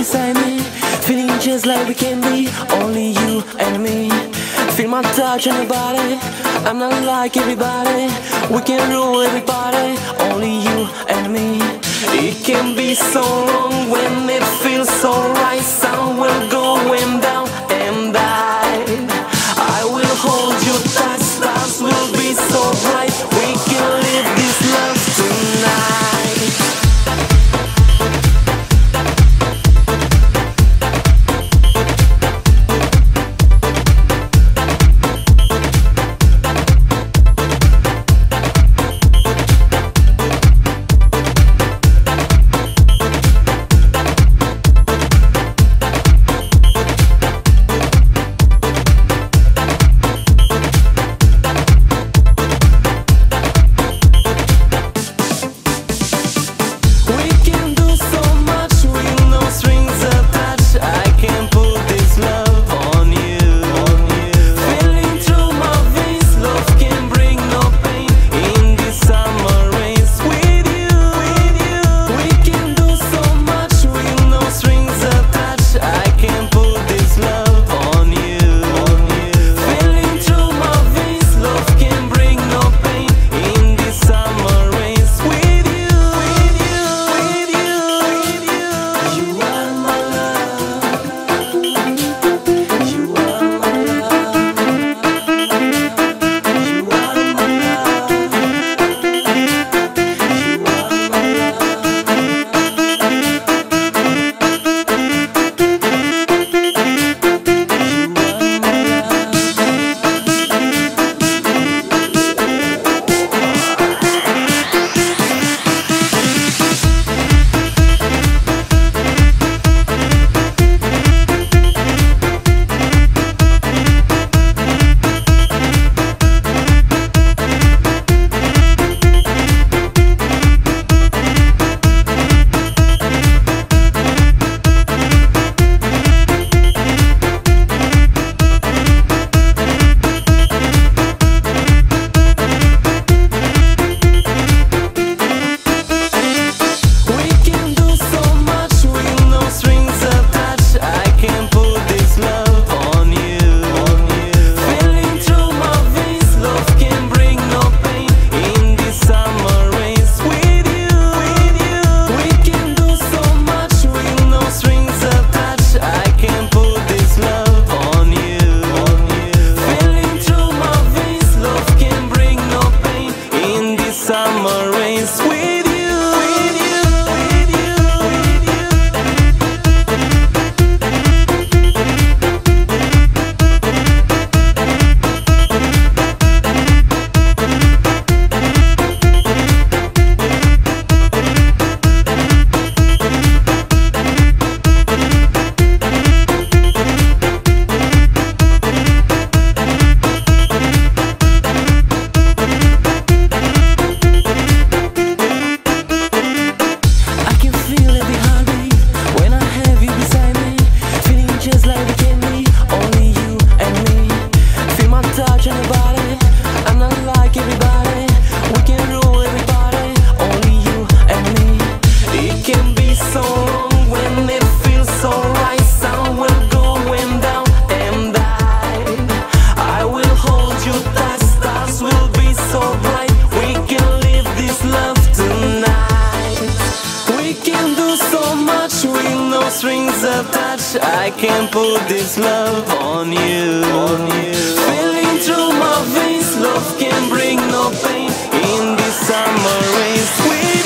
beside me, feeling just like we can be, only you and me. Feel my touch on your body, I'm not like everybody. We can rule everybody, only you and me. It can be so long when it feels so right. Sun will going down and I will hold you tight. Stars will be so bright. We can live this love tonight. Strings attached, I can put this love on you. Feeling through my veins, love can bring no pain in this summer rain.